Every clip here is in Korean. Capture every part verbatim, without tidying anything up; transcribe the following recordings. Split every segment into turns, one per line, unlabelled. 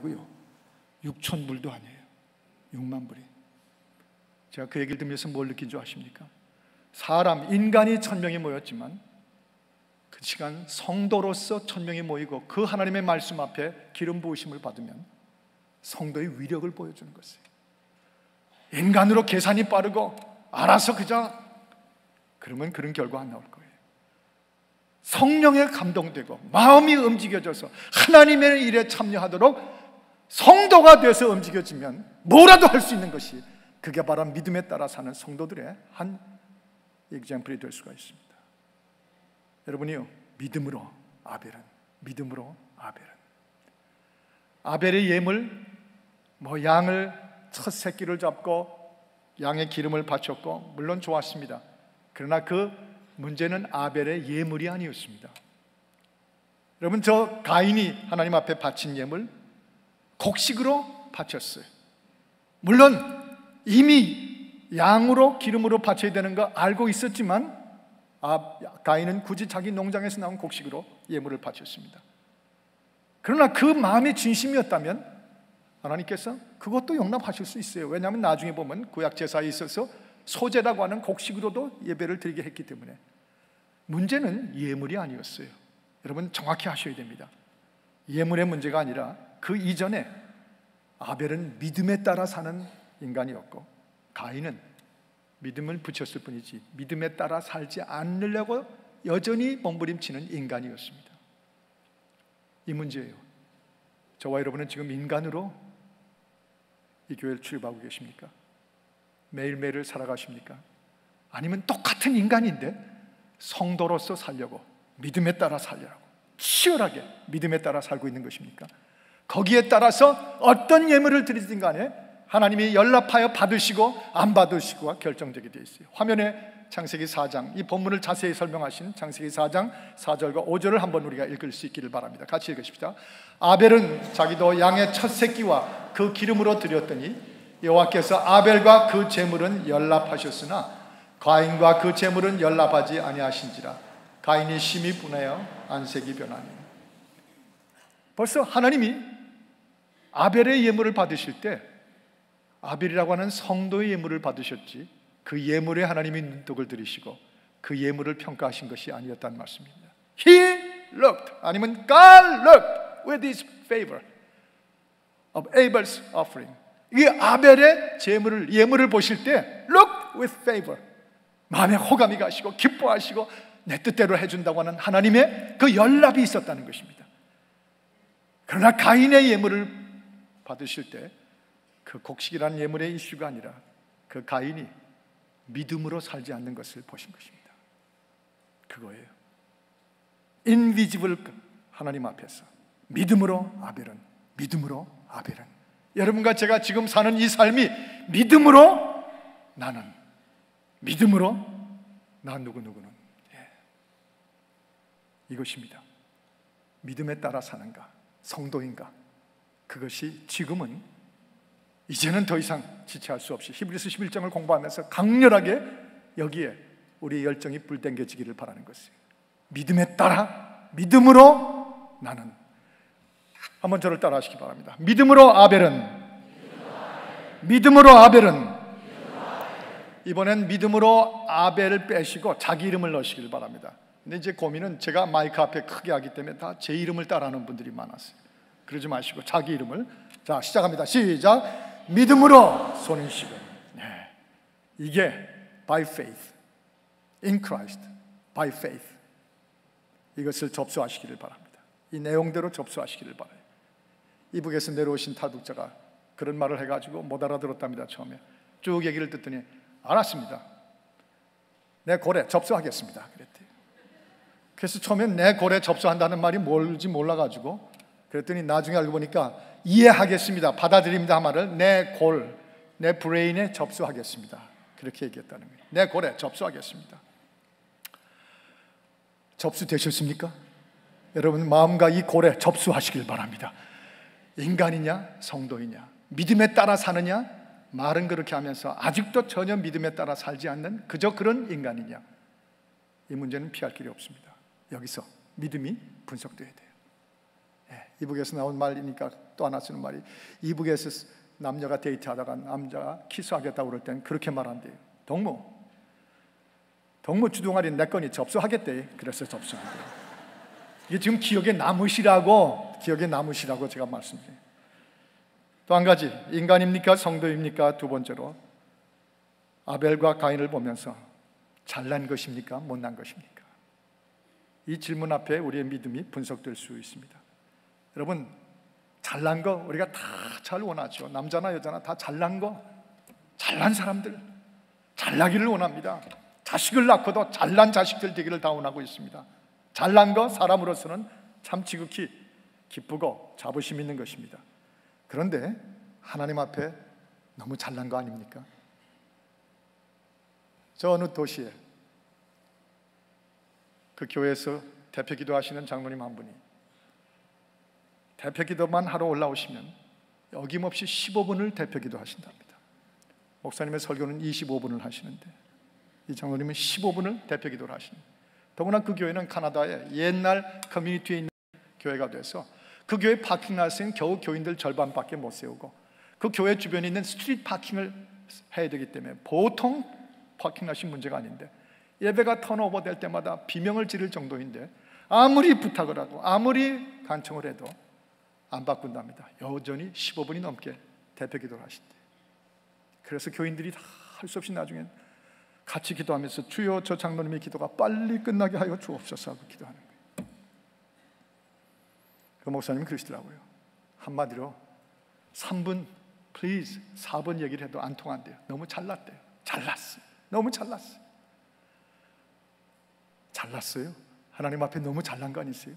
아니고요, 육천 불도 아니에요. 육만 불이. 제가 그 얘기를 들으면서 뭘 느낀 줄 아십니까? 사람, 인간이 천명이 모였지만 그 시간 성도로서 천명이 모이고 그 하나님의 말씀 앞에 기름 부으심을 받으면 성도의 위력을 보여주는 것이에요. 인간으로 계산이 빠르고 알아서 그저 그러면 그런 결과 안 나올 거예요. 성령에 감동되고 마음이 움직여져서 하나님의 일에 참여하도록 성도가 돼서 움직여지면 뭐라도 할 수 있는 것이, 그게 바로 믿음에 따라 사는 성도들의 한 example이 될 수가 있습니다. 여러분이요, 믿음으로 아벨은, 믿음으로 아벨은 아벨의 예물, 뭐 양을 첫 새끼를 잡고 양의 기름을 바쳤고 물론 좋았습니다. 그러나 그 문제는 아벨의 예물이 아니었습니다. 여러분, 저 가인이 하나님 앞에 바친 예물 곡식으로 바쳤어요. 물론 이미 양으로 기름으로 바쳐야 되는 거 알고 있었지만 아, 가인은 굳이 자기 농장에서 나온 곡식으로 예물을 바쳤습니다. 그러나 그 마음의 진심이었다면 하나님께서 그것도 용납하실 수 있어요. 왜냐하면 나중에 보면 구약 제사에 있어서 소제라고 하는 곡식으로도 예배를 드리게 했기 때문에. 문제는 예물이 아니었어요. 여러분 정확히 하셔야 됩니다. 예물의 문제가 아니라 그 이전에 아벨은 믿음에 따라 사는 인간이었고 가인은 믿음을 붙였을 뿐이지 믿음에 따라 살지 않으려고 여전히 몸부림치는 인간이었습니다. 이 문제예요. 저와 여러분은 지금 인간으로 이 교회를 출입하고 계십니까? 매일매일을 살아가십니까? 아니면 똑같은 인간인데 성도로서 살려고, 믿음에 따라 살려고 치열하게 믿음에 따라 살고 있는 것입니까? 거기에 따라서 어떤 예물을 드리든 간에 하나님이 연락하여 받으시고 안 받으시고가 결정되게 되어 있어요. 화면에 창세기 사 장, 이 본문을 자세히 설명하신 창세기 사 장 사 절과 오 절을 한번 우리가 읽을 수 있기를 바랍니다. 같이 읽으십시다. 아벨은 자기도 양의 첫 새끼와 그 기름으로 드렸더니 여호와께서 아벨과 그 제물은 연락하셨으나 가인과 그 제물은 연락하지 아니하신지라. 가인이 심히 분하여 안색이 변하니. 벌써 하나님이 아벨의 예물을 받으실 때 아벨이라고 하는 성도의 예물을 받으셨지 그 예물에 하나님이 눈독을 들이시고 그 예물을 평가하신 것이 아니었다는 말씀입니다. He looked, 아니면 God looked with his favor of Abel's offering. 이 아벨의 제물을, 예물을 보실 때 look with favor, 마음에 호감이 가시고 기뻐하시고 내 뜻대로 해준다고 하는 하나님의 그 연락이 있었다는 것입니다. 그러나 가인의 예물을 받으실 때 그 곡식이라는 예물의 이슈가 아니라 그 가인이 믿음으로 살지 않는 것을 보신 것입니다. 그거예요. 인비지블 하나님 앞에서 믿음으로 아벨은, 믿음으로 아벨은, 여러분과 제가 지금 사는 이 삶이 믿음으로 나는, 믿음으로 나 누구누구는, 예. 이것입니다. 믿음에 따라 사는가, 성도인가, 그것이 지금은 이제는 더 이상 지체할 수 없이 히브리서 십일 장을 공부하면서 강렬하게 여기에 우리의 열정이 불땡겨지기를 바라는 것이에요. 믿음에 따라, 믿음으로 나는. 한번 저를 따라 하시기 바랍니다. 믿음으로 아벨은, 믿음으로 아벨은, 이번엔 믿음으로 아벨을 빼시고 자기 이름을 넣으시길 바랍니다. 근데 이제 고민은 제가 마이크 앞에 크게 하기 때문에 다 제 이름을 따라하는 분들이 많았어요. 그러지 마시고 자기 이름을. 자, 시작합니다. 시작. 믿음으로 손을 쉬고. 네. 이게 by faith in Christ, by faith. 이것을 접수하시기를 바랍니다. 이 내용대로 접수하시기를 바라요. 이북에서 내려오신 탈북자가 그런 말을 해가지고 못 알아들었답니다. 처음에 쭉 얘기를 듣더니 알았습니다. 내 고래 접수하겠습니다 그랬대요. 그래서 처음엔 내 고래 접수한다는 말이 뭘지 몰라가지고 그랬더니 나중에 알고 보니까 이해하겠습니다, 받아들입니다 말을 내 골, 내 브레인에 접수하겠습니다 그렇게 얘기했다는 거예요. 내 골에 접수하겠습니다. 접수되셨습니까? 여러분 마음과 이 골에 접수하시길 바랍니다. 인간이냐 성도이냐, 믿음에 따라 사느냐, 말은 그렇게 하면서 아직도 전혀 믿음에 따라 살지 않는 그저 그런 인간이냐, 이 문제는 피할 길이 없습니다. 여기서 믿음이 분석돼야 돼요. 예, 이북에서 나온 말이니까 또 하나 쓰는 말이, 이북에서 남녀가 데이트하다가 남자가 키스하겠다고 그럴 땐 그렇게 말한대요. 동무 동무 주둥아리 내 거니 접수하겠대. 그래서 접수한대요. 이게 지금 기억에 남으시라고 기억에 남으시라고 제가 말씀드려요. 또 한 가지, 인간입니까 성도입니까? 두 번째로, 아벨과 가인을 보면서 잘난 것입니까 못난 것입니까? 이 질문 앞에 우리의 믿음이 분석될 수 있습니다. 여러분, 잘난 거 우리가 다 잘 원하죠. 남자나 여자나 다 잘난 거, 잘난 사람들, 잘나기를 원합니다. 자식을 낳고도 잘난 자식들 되기를 다 원하고 있습니다. 잘난 거 사람으로서는 참 지극히 기쁘고 자부심 있는 것입니다. 그런데 하나님 앞에 너무 잘난 거 아닙니까? 저 어느 도시에 그 교회에서 대표 기도하시는 장로님 한 분이 대표 기도만 하러 올라오시면 어김없이 십오 분을 대표 기도하신답니다. 목사님의 설교는 이십오 분을 하시는데 이 장로님은 십오 분을 대표 기도를 하십니다. 더구나 그 교회는 카나다의 옛날 커뮤니티에 있는 교회가 돼서 그 교회 파킹라스는 겨우 교인들 절반밖에 못 세우고 그 교회 주변에 있는 스트리트 파킹을 해야 되기 때문에 보통 파킹라시 문제가 아닌데 예배가 턴오버 될 때마다 비명을 지를 정도인데 아무리 부탁을 하고 아무리 간청을 해도 안 바꾼답니다. 여전히 십오 분이 넘게 대표 기도를 하신대. 그래서 교인들이 다 할 수 없이 나중에 같이 기도하면서 주여 저 장로님의 기도가 빨리 끝나게 하여 주옵소서 하고 기도하는 거예요. 그 목사님이 그러시더라고요. 한마디로 삼 분 please 사 번 얘기를 해도 안 통한대요. 너무 잘났대요. 잘났어요. 너무 잘났어요. 잘났어요? 하나님 앞에 너무 잘난 거 아니세요?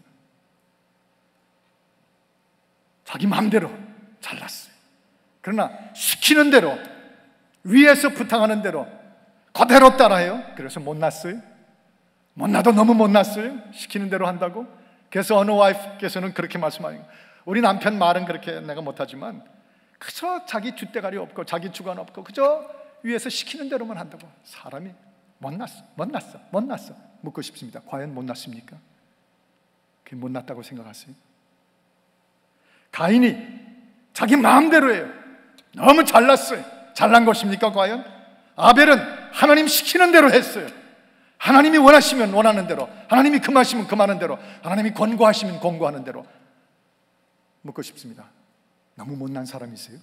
자기 마음대로 잘났어요. 그러나 시키는 대로, 위에서 부탁하는 대로 그대로 따라해요. 그래서 못났어요. 못나도 너무 못났어요. 시키는 대로 한다고. 그래서 어느 와이프께서는 그렇게 말씀하는 거예요. 우리 남편 말은 그렇게 내가 못하지만 그저 자기 줏대가리 없고 자기 주관 없고 그저 위에서 시키는 대로만 한다고. 사람이 못났어 못났어 못났어 묻고 싶습니다. 과연 못났습니까? 그게 못났다고 생각하세요? 가인이 자기 마음대로 해요. 너무 잘났어요. 잘난 것입니까 과연? 아벨은 하나님 시키는 대로 했어요. 하나님이 원하시면 원하는 대로, 하나님이 금하시면 금하는 대로, 하나님이 권고하시면 권고하는 대로. 묻고 싶습니다. 너무 못난 사람이세요?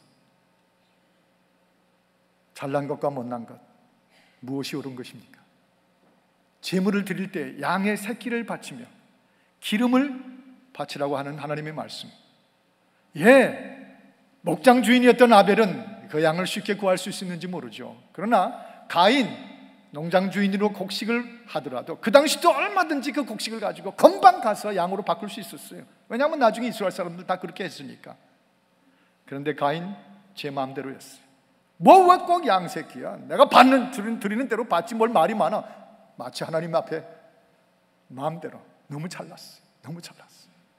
잘난 것과 못난 것 무엇이 옳은 것입니까? 제물을 드릴 때 양의 새끼를 바치며 기름을 바치라고 하는 하나님의 말씀. 예, 목장 주인이었던 아벨은 그 양을 쉽게 구할 수 있었는지 모르죠. 그러나 가인, 농장 주인으로 곡식을 하더라도 그 당시도 얼마든지 그 곡식을 가지고 금방 가서 양으로 바꿀 수 있었어요. 왜냐하면 나중에 이스라엘 사람들 다 그렇게 했으니까. 그런데 가인 제 마음대로 했어요. 뭐가 꼭 양새끼야. 내가 받는, 드리는, 드리는 대로 받지 뭘 말이 많아. 마치 하나님 앞에 마음대로. 너무 잘났어요. 너무 잘났어요.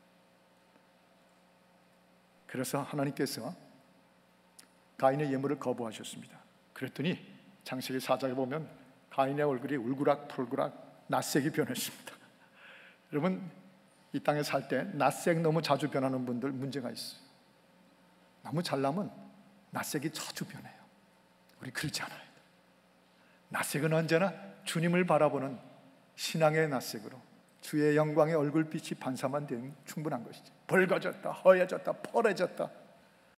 그래서 하나님께서 가인의 예물을 거부하셨습니다. 그랬더니 창세기 사 장에 보면 가인의 얼굴이 울그락불그락 낯색이 변했습니다. 여러분, 이 땅에 살 때 낯색 너무 자주 변하는 분들 문제가 있어요. 너무 잘나면 낯색이 자주 변해요. 우리 그렇지 않아요. 낯색은 언제나 주님을 바라보는 신앙의 낯색으로 주의 영광의 얼굴빛이 반사만 되면 충분한 것이죠. 붉어졌다, 허해졌다, 펄해졌다